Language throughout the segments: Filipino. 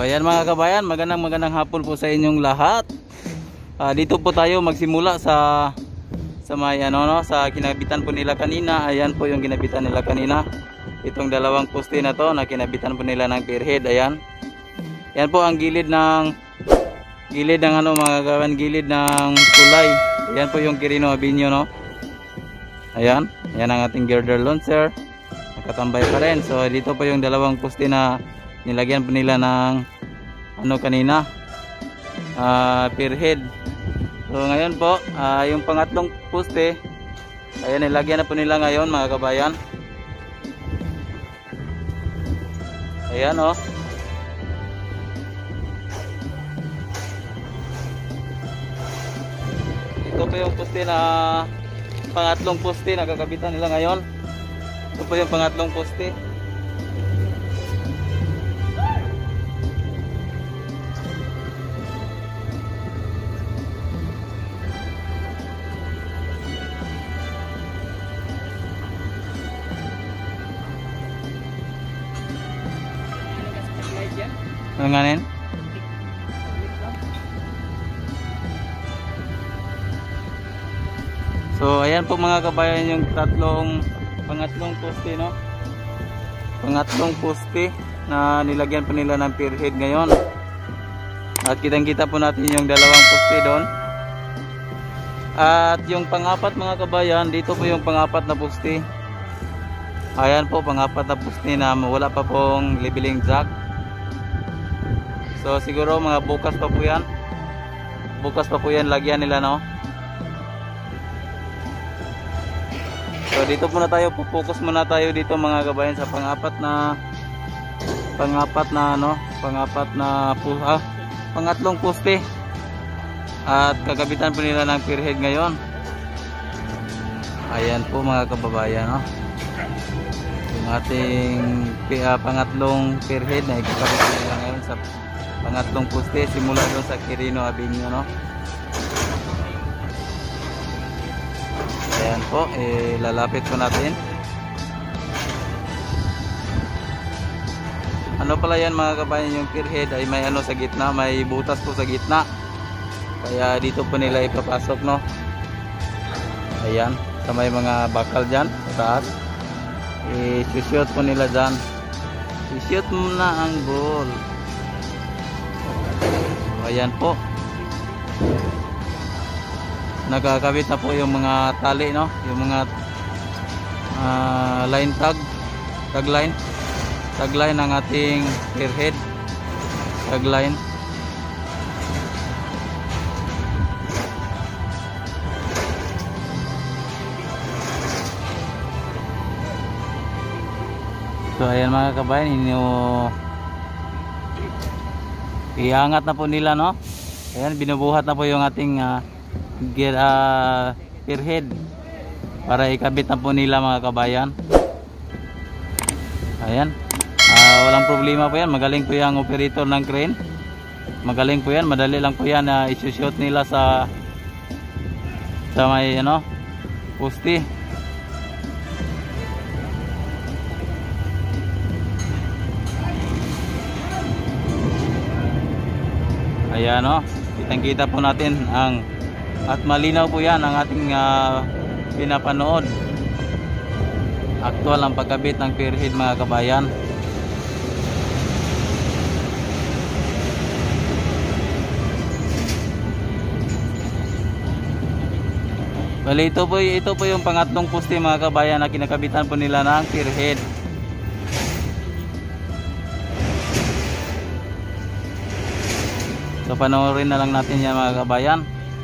Ayan mga kabayan, magandang hapon po sa inyong lahat. Dito po tayo magsimula sa may sa kinabitan po nila kanina. Ayan po yung kinabitan nila kanina. Itong dalawang poste na to na kinabitan po nila ng pierhead. Ayan. Yan po ang gilid ng mga kabayan, gilid ng tulay. Ayan po yung Quirino Avenue, no. Ayan, yan ang ating girder launcher. Nakatambay pa rin. So dito po yung dalawang poste na nilagyan po nila ng kanina, pierhead. So ngayon po, yung pangatlong poste, ayan, nilagyan na po nila ngayon mga kabayan. Ayan, oh. Ito po yung poste na pangatlong poste na kakabitan nila ngayon. Ito po yung pangatlong poste. Ano nga nin? So ayan po mga kabayan yung pangatlong poste, no? Pangatlong poste na nilagyan po nila ng pierhead ngayon. At kitang-kita po natin yung dalawang poste doon. At yung pang-apat mga kabayan, dito po yung pang-apat na poste. Ayan po, pang-apat na poste na wala pa pong leveling jack. So siguro mga bukas pa po yan. Bukas pa po yan lagyan nila, no? So dito muna tayo, focus muna tayo dito mga kabayan sa pangatlong poste. At kagabitan po nila ng pierhead ngayon. Ayan po mga kababayan, no? Yung ating pangatlong pierhead na ikakabit nila ngayon sa pangatlong poste simula doon sa Quirino Avenue, no? Ayan po, lalapit po natin. Ano pala yan mga kabayan, yung pierhead ay may sa gitna, may butas po sa gitna. Kaya dito po nila ipapasok, no? Ayan, sa may mga bakal dyan sa taas. I-shoot po nila dyan. I-shoot muna ang ball. Ayan po, nakakabit na po yung mga tali, no? Yung mga line tagline ng ating pierhead, tagline. So ayan mga kabayan, iangat na po nila, no? Ayan, binubuhat na po yung ating pierhead para ikabit na po nila mga kabayan. Ayan, walang problema po yan. Magaling po yung operator ng crane. Magaling po yan, madali lang po yan na isushoot nila sa may poste. Ayan, no? Kitang-kita po natin at malinaw po yan ang ating pinapanood. Aktual ang pagkabit ng pierhead mga kabayan. Bali, ito po yung pangatlong poste mga kabayan na kinakabitan po nila ng pierhead. So panoorin na lang natin yan mga kabayan.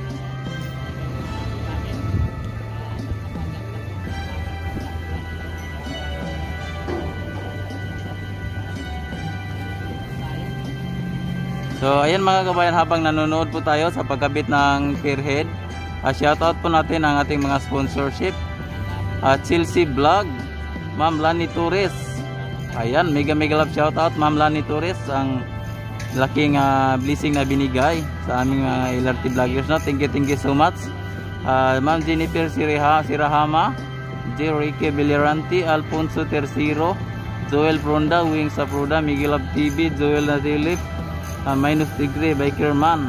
So ayan mga kabayan, habang nanonood po tayo sa pagkabit ng pierhead, shoutout po natin ang ating mga sponsorship. Chelsea Vlog, Ma'am Lani Torres. Ayan, mega love shoutout Ma'am Lani Torres, ang laking blessing na binigay sa aming mga LRT vloggers, no? Thank you so much. Ma'am Jennifer Sirahama, J. Ricky Villarante, Alfonso Tercero, Joel Fronda, Wings Afroda, Miguel of TV, Joel Nazilip, minus degree by Kerman,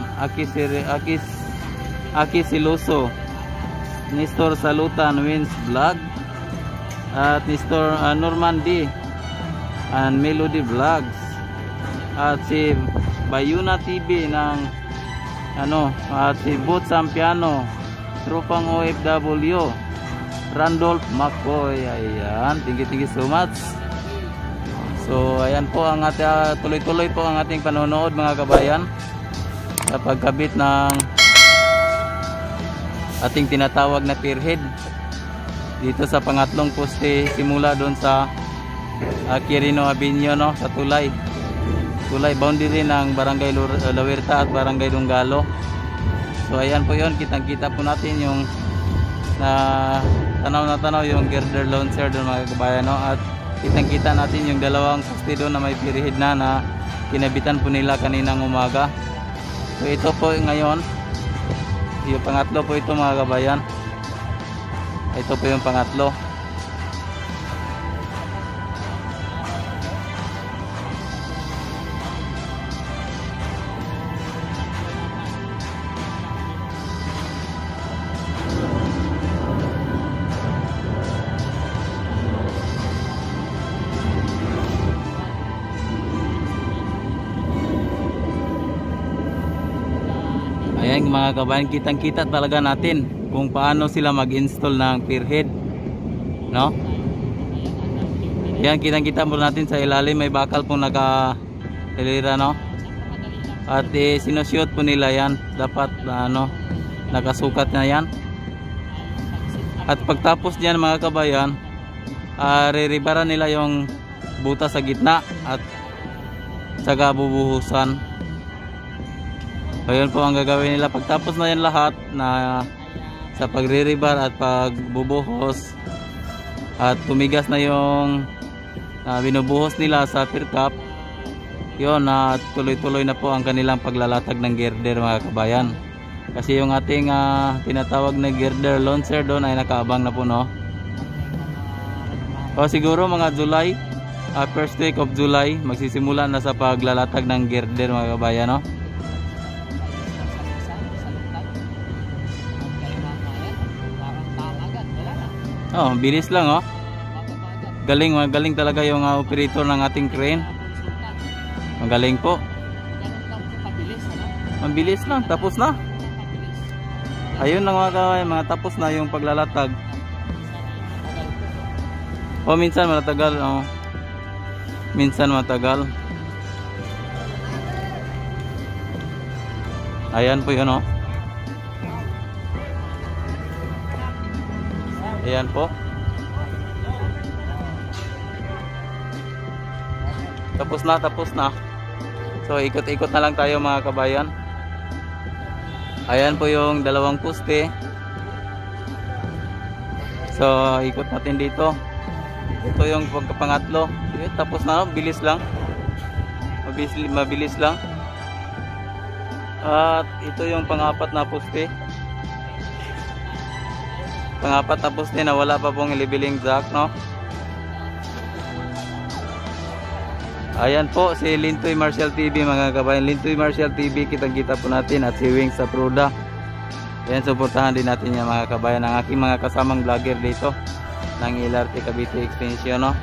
Aki Siloso, Nestor Salutan Wins Vlog, at Nestor Norman D and Melody Vlogs, at si Bayuna TV ng at si Boot Sampiano, Tropang OFW, Randolph McCoy. Ayan, thank you so much. So ayan po ang ating tuloy-tuloy po ang ating panonood mga kabayan sa pagkabit ng ating tinatawag na pierhead dito sa pangatlong poste, simula doon sa Quirino Avenue, no, sa tulay boundary ng Barangay La Huerta at Barangay Dungalo. So ayan po yun, kitang-kita po natin yung tanaw yung girder launcher doon mga kabayan, no? At kitang-kita natin yung dalawang poste doon na may pierhead na kinabitan po nila kaninang umaga. So ito po ngayon, yung pangatlo po ito mga kabayan. Ito po yung pangatlo. Ayan mga kabayan, kitang-kita talaga natin kung paano sila mag-install ng pierhead, no? Yan, kitang-kita po natin sa ilalim may bakal pong naka-hilira, no? At sinushoot po nila yan, dapat nakasukat na yan. At pagtapos niyan mga kabayan, re-rebara nila yung butas sa gitna at saka bubuhusan. Ayun po ang gagawin nila pagtapos na yan lahat na sa pagre-rebar at pagbubuhos at tumigas na yung binubuhos nila sa pier cap. Yun, tuloy-tuloy na po ang kanilang paglalatag ng girder mga kabayan. Kasi yung ating tinatawag na girder launcher doon ay nakaabang na po, no? O siguro mga July, first week of July magsisimula na sa paglalatag ng girder mga kabayan, no? Oh, bilis lang, oh. Magaling talaga yung operator ng ating crane. Magaling po. Mabilis lang, tapos na. Ayun lang mga tapos na yung paglalatag. O minsan matagal, oh. Minsan matagal. Ayan po yun, oh. Ayan po. Tapos na. So ikot-ikot na lang tayo mga kabayan. Ayan po yung dalawang poste. So ikot natin dito. Ito yung pagkapangatlo. Tapos na, bilis lang. Mabilis lang. At ito yung pangapat na poste. Pangapat na poste na wala pa pong leveling jack, no? Ayan po si Lintoy Martial TV mga kabayan. Lintoy Martial TV, kitang-kita po natin, at si Wings Aproda. Ayan, suportahan din natin yan mga kabayan, ang aking mga kasamang vlogger dito ng LRT Cavite Extension, no?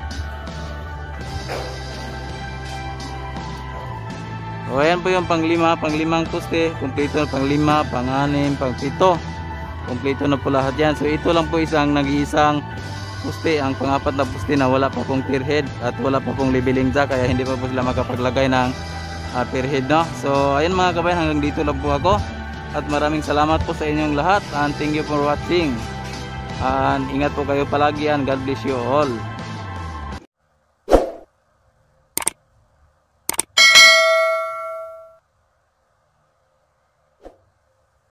O ayan po yung panglimang poste, kumpleto, panglima, panganim, pangpito. Kompleto na po lahat yan. So ito lang po nag-iisang poste, ang pangapat na poste na wala pa pong pierhead at wala pa pong leveling jack, kaya hindi pa po sila makapaglagay ng pierhead, no? So ayun mga kabayan, hanggang dito lang po ako at maraming salamat po sa inyong lahat and thank you for watching and ingat po kayo palagi and God bless you all.